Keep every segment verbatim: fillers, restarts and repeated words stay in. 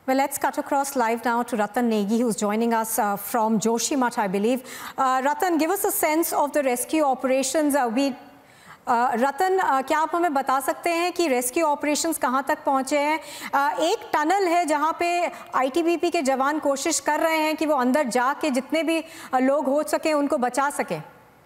Well, let's cut across live now to Ratan Negi, who's joining us uh, from Joshimath, I believe. Uh, Ratan, give us a sense of the rescue operations. Uh, we, uh, Ratan, uh, क्या आप हमें बता सकते हैं कि rescue operations कहां तक पहुंचे हैं? uh, एक टनल है जहां पे आई टी बी पी के जवान कोशिश कर रहे हैं कि वो अंदर जाके जितने भी uh, लोग हो सके उनको बचा सके।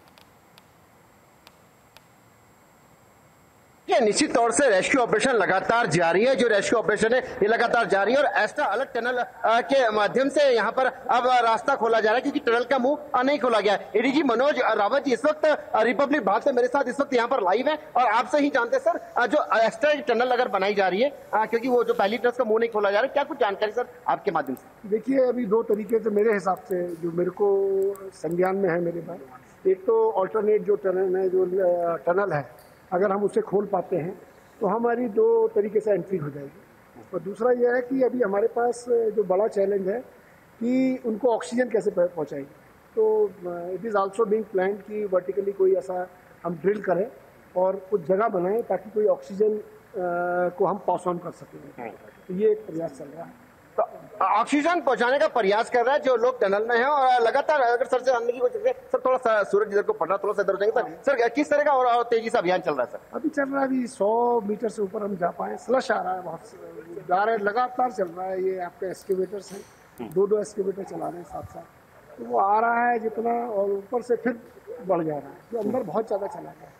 ये निश्चित तौर से रेस्क्यू ऑपरेशन लगातार जारी है। जो रेस्क्यू ऑपरेशन है ये लगातार जारी है और ऐसा अलग टनल के माध्यम से यहाँ पर अब रास्ता खोला जा रहा है, क्योंकि टनल का मुंह नहीं खोला गया है। एडीजी मनोज रावत जी इस वक्त रिपब्लिक भारत से मेरे साथ इस वक्त यहाँ पर लाइव है और आपसे ही जानते सर, जो एक्स्ट्रा टनल अगर बनाई जा रही है क्योंकि वो जो पहली टनल का मुंह नहीं खोला जा रहा है, क्या कुछ जानकारी सर आपके माध्यम से? देखिए, अभी दो तरीके से मेरे हिसाब से जो मेरे को संज्ञान में है मेरे पास, एक तो ऑल्टरनेट जो टनल है जो टनल है अगर हम उसे खोल पाते हैं तो हमारी दो तरीके से एंट्री हो जाएगी। और दूसरा यह है कि अभी हमारे पास जो बड़ा चैलेंज है कि उनको ऑक्सीजन कैसे पहुंचाएंगे। तो it is also being planned कि वर्टिकली कोई ऐसा हम ड्रिल करें और कुछ जगह बनाएं ताकि कोई ऑक्सीजन को हम पास ऑन कर सकें। तो ये एक प्रयास चल रहा है। तो ऑक्सीजन पहुंचाने का प्रयास कर रहा है जो लोग टनल में हैं और लगातार अगर सर से जानने की कोशिश करें सर, थोड़ा सा सूरज इधर को पड़ रहा, थोड़ा सा इधर हो जाएंगे सर। सर किस तरह का और, और तेजी से अभियान चल रहा है सर? अभी चल रहा है, अभी सौ मीटर से ऊपर हम जा पाए। स्लश आ रहा है, बहुत जा रहा है, लगातार चल रहा है। ये आपके एक्सकेवेटर्स हैं, दो दो एक्सकेवेटर चला रहे हैं साथ साथ, तो वो आ रहा है जितना और ऊपर से फिर बढ़ जा रहा है, जो अंदर बहुत ज़्यादा चला गया है।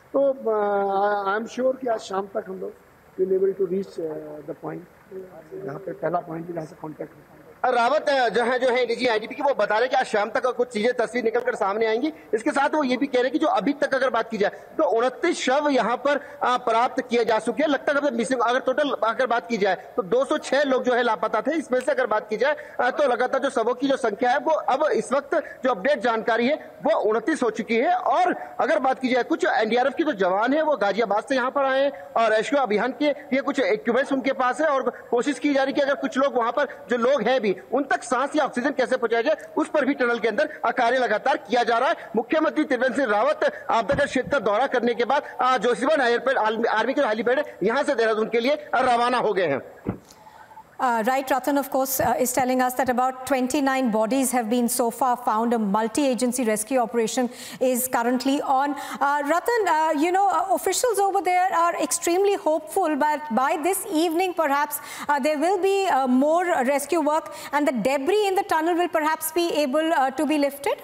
तो आई एम श्योर कि आज शाम तक हम लोग will able to reach the point जहाँ पे पहला पॉइंट जहाँ से कॉन्टेक्ट होता है। रावत जो है जो है एडीजी आईडीपी की वो बता रहे कि आज शाम तक कुछ चीजें तस्वीर निकलकर सामने आएंगी। इसके साथ वो ये भी कह रहे हैं कि जो अभी तक अगर बात की जाए तो उनतीस शव यहाँ पर प्राप्त किए जा चुके हैं। लगता है मिसिंग अगर टोटल अगर बात की जाए तो दो सौ छह लोग जो है लापता थे। इसमें से अगर बात की जाए तो लगातार जो शवों की जो संख्या है वो अब इस वक्त जो अपडेट जानकारी है वो उनतीस हो चुकी है। और अगर बात की जाए कुछ एनडीआरएफ के जो जवान है वो गाजियाबाद से यहाँ पर आए हैं और रेस्क्यू अभियान के लिए कुछ इक्विपमेंट्स उनके पास है और कोशिश की जा रही है कि अगर कुछ लोग वहां पर जो लोग हैं भी उन तक सांस या ऑक्सीजन कैसे पहुंचाया जाए उस पर भी टनल के अंदर कार्य लगातार किया जा रहा है। मुख्यमंत्री त्रिवेंद्र सिंह रावत आपदा क्षेत्र का दौरा करने के बाद जोशीमठ एयरपोर्ट आर्मी के हेलीपैड यहां से देहरादून के लिए रवाना हो गए हैं। Uh, right, Ratan, of course, uh, is telling us that about twenty-nine bodies have been so far found. A multi-agency rescue operation is currently on. Uh, Ratan, uh, you know, uh, officials over there are extremely hopeful, but by this evening, perhaps, uh, there will be uh, more rescue work and the debris in the tunnel will perhaps be able uh, to be lifted?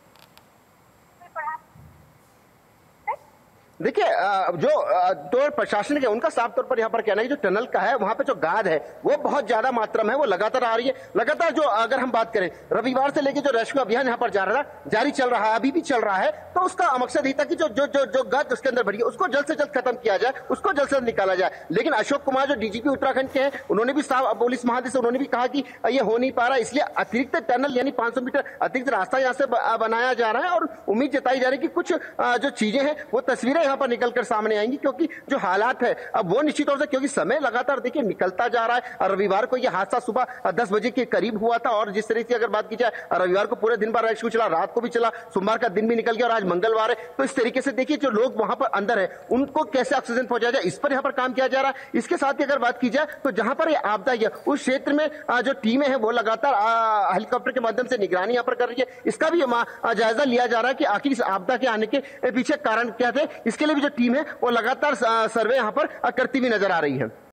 देखिए, जो तो प्रशासन है उनका साफ तौर पर यहाँ पर कहना है कि जो टनल का है वहां पे जो गाद है वो बहुत ज्यादा मात्रा में है, वो लगातार आ रही है। लगातार जो अगर हम बात करें रविवार से लेकर जो रेस्क्यू अभियान यहाँ पर जा रहा जारी चल रहा है, अभी भी चल रहा है, तो उसका मकसद ही था कि जो जो जो जो गाद उसके अंदर भरी है उसको जल्द से जल्द खत्म किया जाए, उसको जल्द से जल्द निकाला जाए। लेकिन अशोक कुमार जो डीजीपी उत्तराखंड के हैं उन्होंने भी साफ पुलिस महानिदेशक उन्होंने भी कहा कि ये हो नहीं पा रहा, इसलिए अतिरिक्त टनल यानी पांच सौ मीटर अतिरिक्त रास्ता यहाँ से बनाया जा रहा है और उम्मीद जताई जा रही है कि कुछ जो चीजें हैं वो तस्वीरें यहाँ पर निकलकर सामने आएंगी, क्योंकि जो हालात है अब वो निश्चित तौर से क्योंकि समय लगातार देखिए निकलता जा रहा है। रविवार को ये हादसा सुबह दस बजे के करीब हुआ था और जिस तरीके से अगर बात की जाए रविवार को पूरे दिन भर रेस्क्यू चला, रात को भी चला, सोमवार का दिन भी निकल गया और आज मंगलवार है। तो इस तरीके से देखिए जो लोग वहां पर अंदर है उनको कैसे ऑक्सीजन पहुंचाया जाए इस पर यहाँ पर काम किया जा रहा है। इसके साथ ही अगर बात की जाए तो जहां पर यह आपदा है उस क्षेत्र में जो टीमें हैं वो लगातार हेलीकॉप्टर के माध्यम से निगरानी यहाँ पर कर रही है। इसका भी जायजा लिया जा रहा है कि आखिर इस आपदा के आने के पीछे कारण क्या थे। इसके लिए भी जो टीम है वो लगातार सर्वे यहाँ पर करती हुई नजर आ रही है।